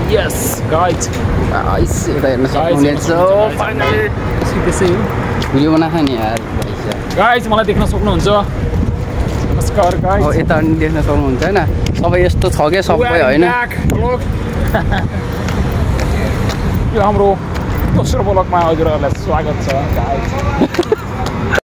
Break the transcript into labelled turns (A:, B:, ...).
A: यस guys
B: guys एउटा हेर्न सक्नुहुनेछ फाइनली
A: त्यसै हो
B: भिडियो बनाएको नि यार
A: गाइज मलाई देख्न सक्नुहुन्छ नमस्कार गाइज
B: यता पनि देख्न सक्नुहुन्छ हैन सबै यस्तो छ के सबै हैन
A: यो हाम्रो दोस्रो ब्लगमा हजुरहरूलाई स्वागत छ गाइज